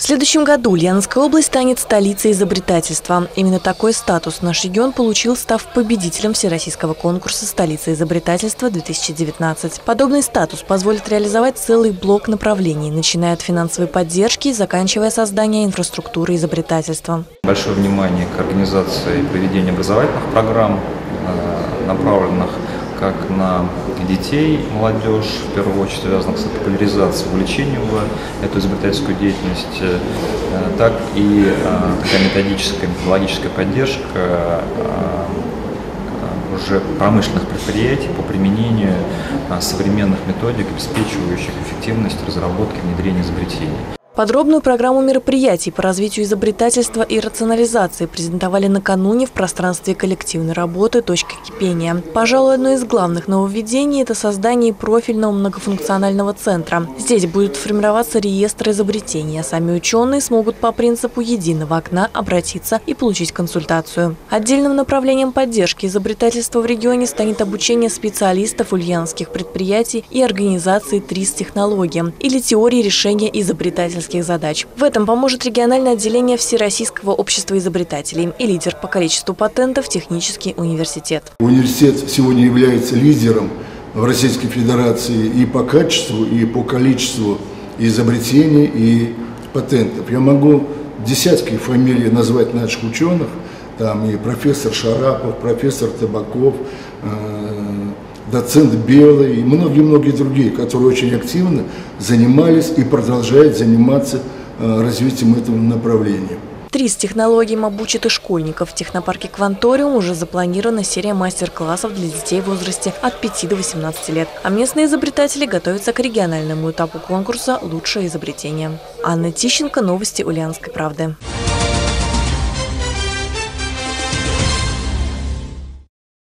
следующем году Ульяновская область станет столицей изобретательства. Именно такой статус наш регион получил, став победителем Всероссийского конкурса «Столица изобретательства-2019». Подобный статус позволит реализовать целый блок направлений, начиная от финансовой поддержки и заканчивая созданием инфраструктуры изобретательства. Большое внимание к организации и проведению образовательных программ, направленных как на детей, молодежь, в первую очередь связанных с популяризацией, увлечением в эту изобретательскую деятельность, так и такая методическая, методологическая поддержка уже промышленных предприятий по применению современных методик, обеспечивающих эффективность разработки и внедрения изобретений. Подробную программу мероприятий по развитию изобретательства и рационализации презентовали накануне в пространстве коллективной работы «Точка кипения». Пожалуй, одно из главных нововведений – это создание профильного многофункционального центра. Здесь будут формироваться реестры изобретений, а сами ученые смогут по принципу единого окна обратиться и получить консультацию. Отдельным направлением поддержки изобретательства в регионе станет обучение специалистов ульяновских предприятий и организации ТРИС-технологиям или теории решения изобретательских задач. В этом поможет региональное отделение Всероссийского общества изобретателей и лидер по количеству патентов технический университет. Университет сегодня является лидером в Российской Федерации и по качеству, и по количеству изобретений и патентов. Я могу десятки фамилий назвать наших ученых, там и профессор Шарапов, профессор Табаков, доцент Белый и многие-многие другие, которые очень активно занимались и продолжают заниматься развитием этого направления. ТРИС-технологиям обучат и школьников. В технопарке «Кванториум» уже запланирована серия мастер-классов для детей в возрасте от 5 до 18 лет. А местные изобретатели готовятся к региональному этапу конкурса «Лучшее изобретение». Анна Тищенко, новости Ульяновской правды.